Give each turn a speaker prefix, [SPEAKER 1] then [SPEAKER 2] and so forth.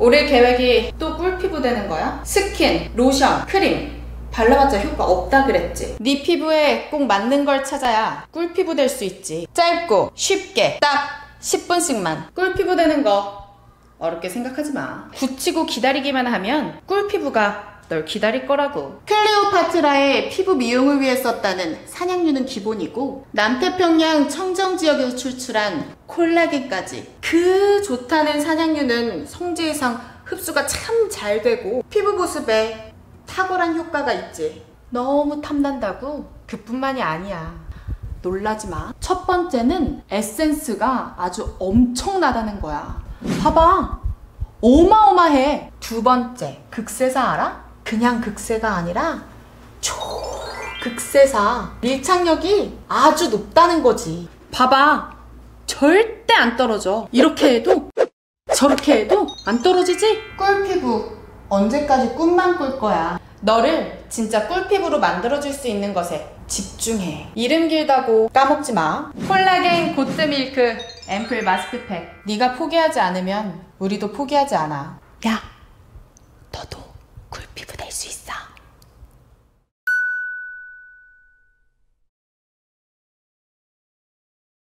[SPEAKER 1] 올해 계획이 또 꿀피부 되는 거야? 스킨, 로션, 크림 발라봤자 효과 없다 그랬지. 네 피부에 꼭 맞는 걸 찾아야 꿀피부 될 수 있지. 짧고 쉽게 딱 10분씩만 꿀피부 되는 거 어렵게 생각하지 마. 굳히고 기다리기만 하면 꿀피부가 널 기다릴 거라고. 클레오파트라의 피부 미용을 위해 썼다는 산양유는 기본이고 남태평양 청정지역에서 출출한 콜라겐까지 그 좋다는 산양유는 성제 이상 흡수가 참 잘 되고 피부 보습에 탁월한 효과가 있지. 너무 탐난다고? 그뿐만이 아니야. 놀라지 마. 첫 번째는 에센스가 아주 엄청나다는 거야. 봐봐. 어마어마해. 두 번째, 극세사 알아? 그냥 극세가 아니라 초극세사. 밀착력이 아주 높다는 거지. 봐봐. 절대 안 떨어져. 이렇게 해도 저렇게 해도 안 떨어지지? 꿀피부 언제까지 꿈만 꿀 거야. 너를 진짜 꿀피부로 만들어줄 수 있는 것에 집중해. 이름 길다고 까먹지 마. 콜라겐 고트밀크 앰플 마스크팩. 네가 포기하지 않으면 우리도 포기하지 않아. 야,